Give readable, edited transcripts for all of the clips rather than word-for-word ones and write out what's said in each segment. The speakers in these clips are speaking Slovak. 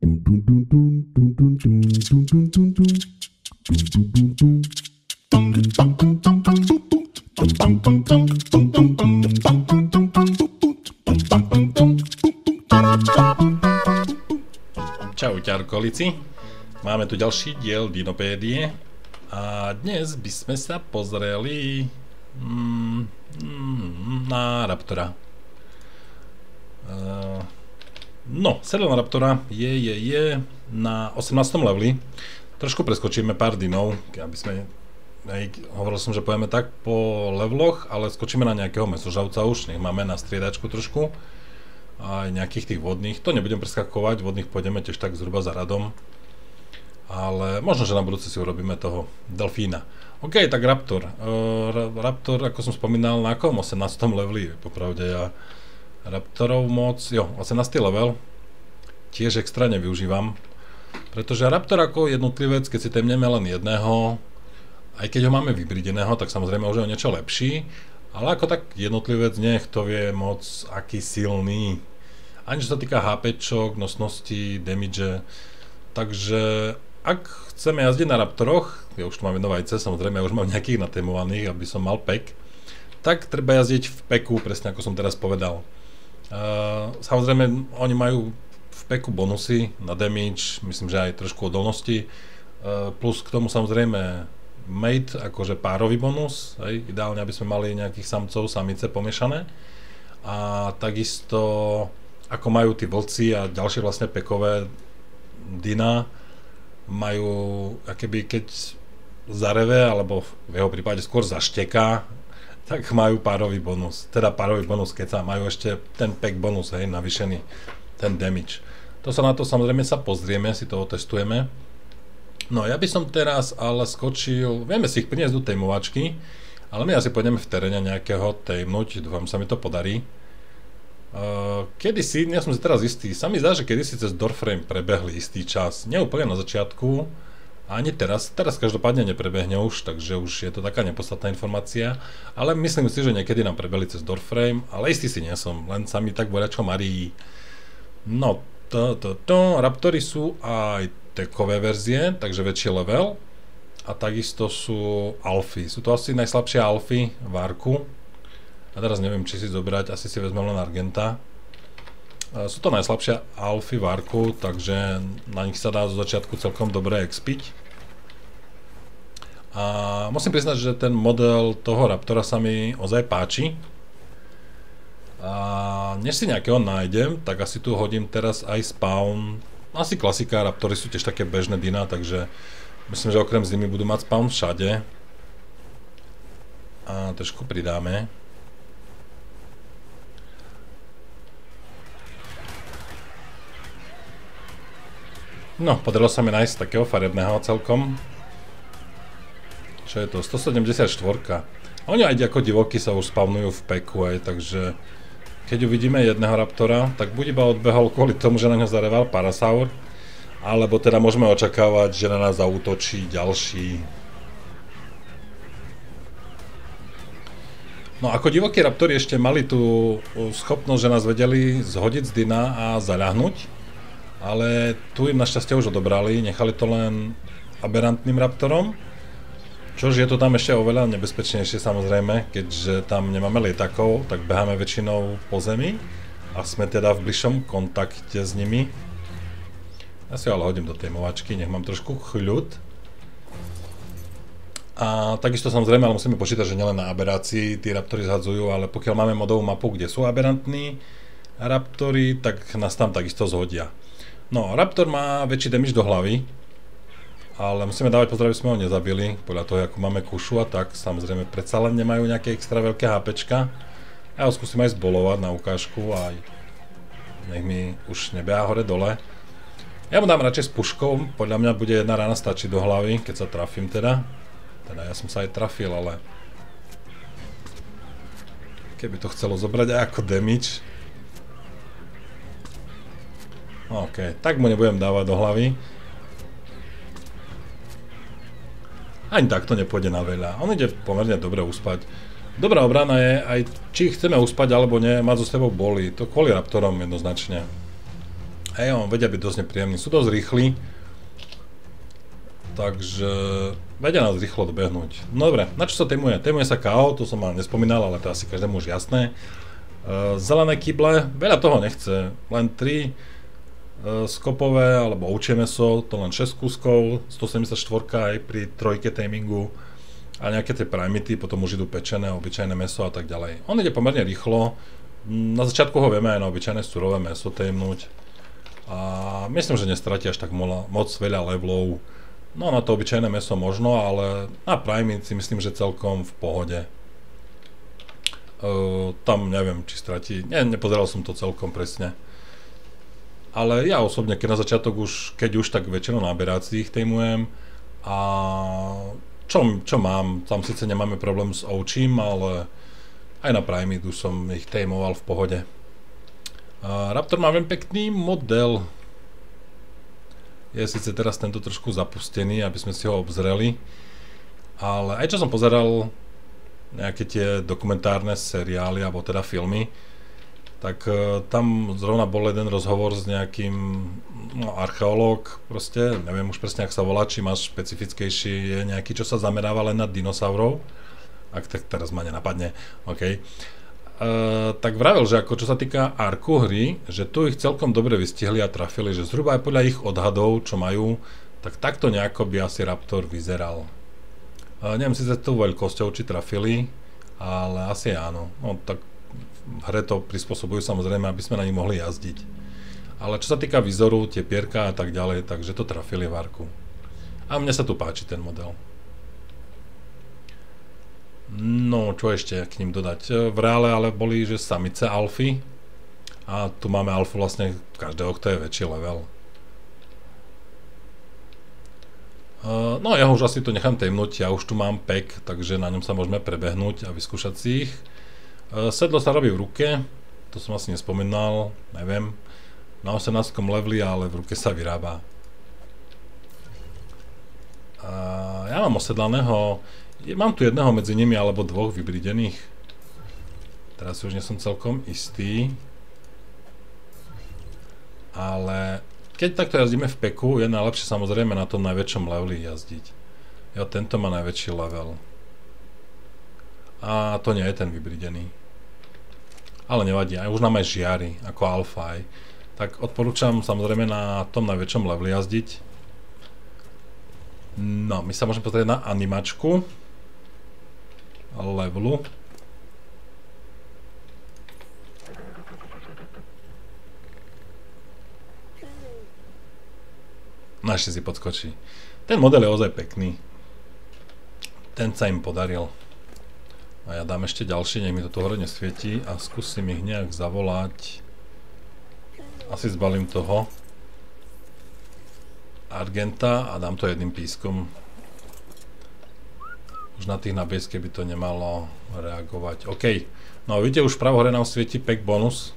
Čaute Arkolíci, máme tu ďalší diel Dinopédie a dnes by sme sa pozreli na Raptora. No, sedel na Raptora je na 18. leveli. Trošku preskočíme pár dinov, aby sme, hovoril som, že pojeme tak po leveloch, ale skočíme na nejakého mesožravca už, nech máme na striedačku trošku. Aj nejakých tých vodných, to nebudem preskakovať, vodných pôjdeme tiež tak zhruba za radom. Ale možno, že na budúce si urobíme toho delfína. OK, tak Raptor. Raptor, ako som spomínal, na akom 18. leveli, popravde ja Raptorov moc, 18. level, tiež extra nevyužívam. Pretože Raptor ako jednotlivec, keď si temneme len jedného, aj keď ho máme vybrideného, tak samozrejme už je o niečo lepší. Ale ako tak jednotlivec, nech to vie moc aký silný. Ani čo sa týka HPčok, nosnosti, damage. Takže ak chceme jazdiť na Raptoroch, ja už tu mám jedno vajce, samozrejme ja už mám nejakých natémovaných, aby som mal pek, tak treba jazdiť v peku, presne ako som teraz povedal. Samozrejme oni majú v peku bonusy na damage, myslím, že aj trošku odolnosti, plus k tomu samozrejme mate, akože párový bonus, ideálne aby sme mali nejakých samcov, samice pomiešané, a takisto ako majú tí vlci a ďalšie vlastne pekové dina, majú akéby keď zareve, alebo v jeho prípade skôr zašteká, tak majú párový bonus, teda párový bonus, keď sa majú ešte ten pek bonus, navýšený, ten damage. To sa na to samozrejme sa pozrieme, si to otestujeme. No ja by som teraz ale skočil, vieme si ich priniesť do tejmovačky, ale my asi pôjdeme v teréne nejakého tejmnúť, dúfam sa mi to podarí. Kedysi, ja som si teraz istý, sa mi zdá, že kedysi cez Doorframe prebehli istý čas, neúplne na začiatku, ani teraz každopádne neprebehne už, takže už je to taká nepodstatná informácia, ale myslím si, že niekedy nám prebehli cez Doorframe, ale istý si nie som, len sa mi tak voľačo marí. No, Raptory sú aj tekové verzie, takže väčší level, a takisto sú alfy, sú to asi najslabšie alfy v Arku. A teraz neviem, či si zobrať, asi si vezmem len Argenta. Sú to najslabšie alfy v Arku, takže na nich sa dá zo začiatku celkom dobre expiť. A musím priznať, že ten model toho Raptora sa mi ozaj páči. A než si nejakého nájdem, tak asi tu hodím teraz aj spawn. Asi klasika, Raptory sú tiež také bežné dina, takže myslím, že okrem zimy budú mať spawn všade. A trošku pridáme. No, podarilo sa mi nájsť takého farebného celkom. Čo je to? 174. Oni aj ako divoky sa už spawnujú v peku, takže keď uvidíme jedného Raptora, tak buď iba odbehol kvôli tomu, že na ňo zareval Parasaur, alebo teda môžeme očakávať, že na nás zaútočí ďalší. No ako divokí Raptori ešte mali tú schopnosť, že nás vedeli zhodiť z dina a zaľahnuť, ale tu im našťastie už odobrali, nechali to len aberrantným Raptorom, čož je to tam ešte oveľa nebezpečnejšie samozrejme, keďže tam nemáme lietakov, tak beháme väčšinou po zemi a sme teda v bližšom kontakte s nimi. Ja si ale hodím do tej movačky, nech mám trošku chľud. A takisto samozrejme, ale musíme počítať, že nielen na aberácii tí Raptory zhadzujú, ale pokiaľ máme modovú mapu, kde sú aberrantní Raptory, tak nás tam takisto zhodia. No, Raptor má väčší damage do hlavy, ale musíme dávať pozor, aby sme ho nezabili, podľa toho, ako máme kušu a tak, samozrejme predsa len nemajú nejaké extra veľké HPčka. Ja ho skúsim aj zbolovať na ukážku a nech mi už nebehá hore dole. Ja mu dám radšej s puškou, podľa mňa bude jedna rána stačiť do hlavy, keď sa trafím teda. Teda ja som sa aj trafil, ale keby to chcelo zobrať aj ako damage. OK, tak mu nebudem dávať do hlavy. Ani tak to nepôjde na veľa. On ide pomerne dobre uspať. Dobrá obrana je, aj či chceme uspať alebo nie, mať so sebou boli. To kvôli Raptorom jednoznačne. Hej, on vedia byť dosť nepríjemný, sú dosť rýchli, takže vedia nás rýchlo dobehnúť. No dobre, na čo sa témuje? Témuje sa KO, to som vám nespomínal, ale to asi každému už jasné. Zelené kyble, veľa toho nechce, len 3 skopové, alebo ovčie mäso, to len 6 kúskov, 174 aj pri 3 tamingu a nejaké tie primity, potom už idú pečené, obyčajné mäso a tak ďalej. On ide pomerne rýchlo, na začiatku ho vieme aj na obyčajné surové mäso témnuť a myslím, že nestratí až tak moc veľa levelov. No na to obyčajné mäso možno, ale na primit si myslím, že celkom v pohode. Tam neviem, či stratí, nepozeral som to celkom presne. Ale ja osobne, keď na začiatok keď už tak väčšinou na aberáciách témujem a čo mám, tam síce nemáme problém s ovčím, ale aj na primit už som ich témoval v pohode. Raptor má veľmi pekný model. Je síce teraz tento trošku zapustený, aby sme si ho obzreli, ale aj čo som pozeral nejaké tie dokumentárne seriály, alebo teda filmy, tak tam zrovna bol jeden rozhovor s nejakým archeológ, proste, neviem už presne, ak sa volá, či máš špecifickejší, je nejaký, čo sa zameráva len na dinosaurov, ak tak teraz ma nenapadne, OK. Tak vravel, že ako čo sa týka arku hry, že tu ich celkom dobre vystihli a trafili, že zhruba aj podľa ich odhadov, čo majú, tak takto nejako by asi Raptor vyzeral. Neviem si za tou veľkosťou, či trafili, ale asi áno. No tak v hre to prispôsobujú samozrejme, aby sme na nich mohli jazdiť. Ale čo sa týka výzoru, tie pierka a tak ďalej, takže to trafili v arku. A mne sa tu páči ten model. No, čo ešte k ním dodať? V reále ale boli, že samice alfy. A tu máme alfu vlastne každého, kto je väčší level. No, ja už asi to nechám témnuť, ja už tu mám pek, takže na ňom sa môžeme prebehnúť a vyskúšať si ich. Sedlo sa robí v ruke, to som asi nespomínal, neviem, na 18. leveli, ale v ruke sa vyrába. Ja mám osedlaného, mám tu jedného medzi nimi, alebo dvoch vybridených. Teraz už nie som celkom istý. Ale keď takto jazdíme v peku, je najlepšie samozrejme na tom najväčšom leveli jazdiť. Jo, tento má najväčší level. A to nie je ten vybridený. Ale nevadí, aj už nám aj žiari, ako alfa aj. Tak odporúčam samozrejme na tom najväčšom leveli jazdiť. No, my sa môžeme pozrieť na animačku levelu. No ešte si podskočí. Ten model je ozaj pekný. Ten sa im podaril. A ja dám ešte ďalší, nech mi to tu hore nesvietí a skúsim ich nejak zavolať. Asi zbalím toho Argenta a dám to jedným pískom. Už na tých nabieske by to nemalo reagovať. OK. No vidíte, už pravo hore nám svieti pack bonus.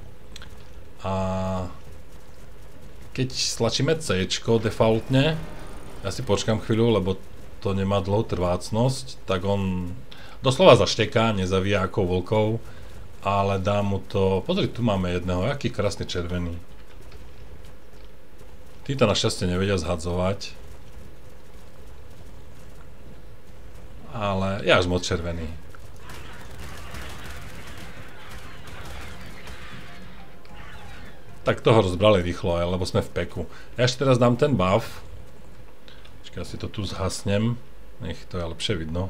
A keď stlačíme C defaultne, ja si počkám chvíľu, lebo to nemá dlhú trvácnosť, tak on doslova zašteká, nezavíja ako vlkov, ale dá mu to, pozri, tu máme jedného, aký krásny červený. Títo našťastie nevedia zhadzovať, ale je až moc červený. Tak toho rozbrali rýchlo, lebo sme v peku. Ja ešte teraz dám ten buff. Počkaj, ja si to tu zhasnem. Nech to je lepšie vidno.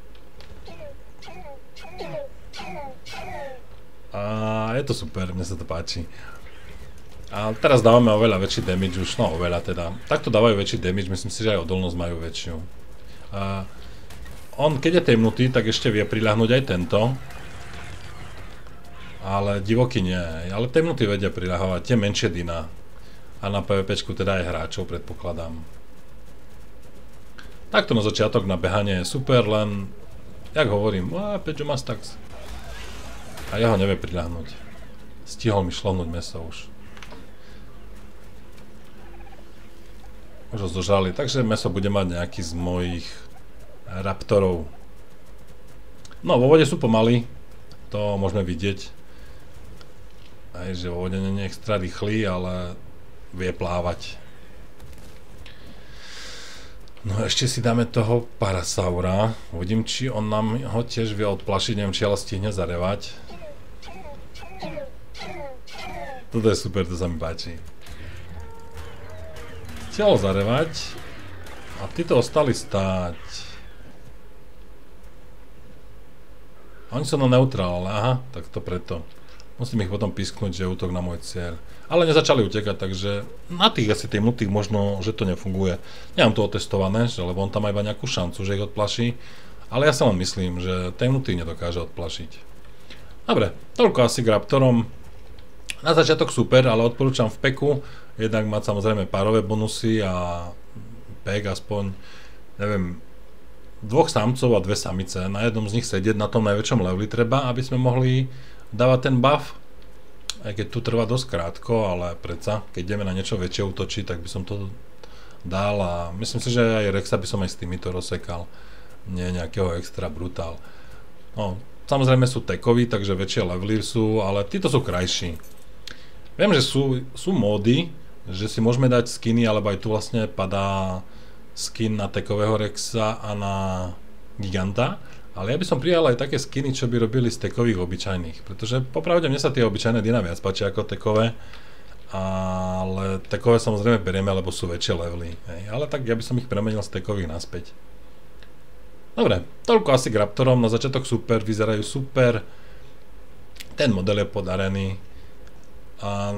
A je to super, mne sa to páči. A teraz dávame oveľa väčší damage už, no oveľa teda. Takto dávajú väčší damage, myslím si, že aj odolnosť majú väčšiu. On, keď je temnutý, tak ešte vie priľahnúť aj tento. Ale divoký nie, ale temnutí vedia priľahovať tie menšie dina. A na PvPčku teda aj hráčov predpokladám. Takto na začiatok na behanie je super, len jak hovorím, Pedro Mastax. A ja ho nevie priľahnúť. Stihol mi šlohnúť mäso už. Už ho zožrali, takže mäso bude mať nejaký z mojich raptorov. No, vo vode sú pomaly, to môžeme vidieť. Aj že vo vode nie je extra rýchly, ale vie plávať. No ešte si dáme toho Parasaura. Uvidím, či on nám ho tiež vie odplašiť, neviem, či ale stihne zarevať. Toto je super, to sa mi páči. Chcel zarevať a títo ostali stáť. A oni sú na neutrále, aha, tak to preto. Musím ich potom písknuť, že je útok na môj cieľ. Ale nezačali utekať, takže na tých asi tým nutých možno, že to nefunguje. Nemám to otestované, že, lebo on tam má iba nejakú šancu, že ich odplaší. Ale ja sa len myslím, že ten nutý nedokáže odplašiť. Dobre, toľko asi k Raptorom. Na začiatok super, ale odporúčam v peku. Jednak mať samozrejme párové bonusy a pek aspoň, neviem, 2 samcov a 2 samice. Na jednom z nich sedieť na tom najväčšom leveli treba, aby sme mohli dávať ten buff. Aj keď tu trvá dosť krátko, ale predsa, keď ideme na niečo väčšie útočiť, tak by som to dal a myslím si, že aj Rexa by som aj s týmito rozsekal. Nie nejakého extra brutál. No, samozrejme sú tekoví, takže väčšie levely sú, ale títo sú krajší. Viem, že sú módy, že si môžeme dať skiny, alebo aj tu vlastne padá skin na tekového Rexa a na Giganta, ale ja by som prijal aj také skiny, čo by robili z tekových obyčajných, pretože popravde mne sa tie obyčajné Dina viac páčia ako tekové, ale tekové samozrejme berieme, lebo sú väčšie levely, hej. Ale tak ja by som ich premenil z tekových naspäť. Dobre, toľko asi k Raptorom, na začiatok super, vyzerajú super, ten model je podarený a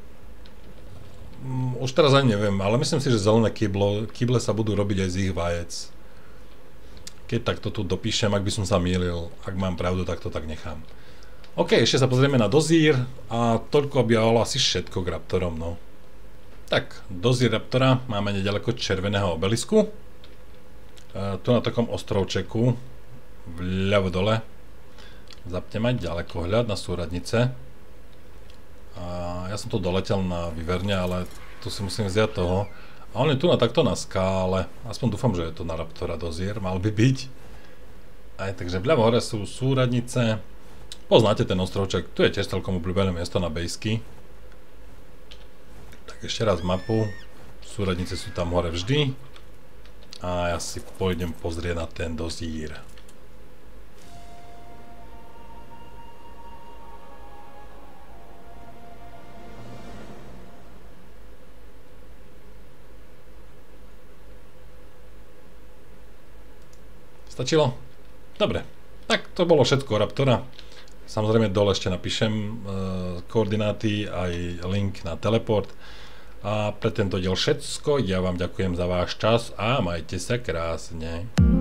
už teraz ani neviem, ale myslím si, že zelené kyble sa budú robiť aj z ich vajec. Keď takto tu dopíšem, ak by som sa mýlil, ak mám pravdu, tak to tak nechám. OK, ešte sa pozrieme na dozír a toľko objavalo asi všetko k Raptorom, no. Tak, dozír Raptora máme nedaleko červeného obelisku. Tu na takom ostrovčeku, vľavo dole. Zapne mať ďalekohľad na súradnice. A ja som to doletel na Vyverne, ale tu si musím vziať toho. A on je tu na takto na skále. Aspoň dúfam, že je to na Raptora dozír, mal by byť. Aj takže vľavo hore sú súradnice. Poznáte ten ostrovček, tu je tiež celkom obľúbené miesto na bejsky. Tak ešte raz mapu. Súradnice sú tam hore vždy. A ja si pôjdem pozrieť na ten dozír. Stačilo? Dobre, tak to bolo všetko Raptora. Samozrejme dole ešte napíšem koordináty aj link na teleport. A pre tento diel všetko, ja vám ďakujem za váš čas a majte sa krásne.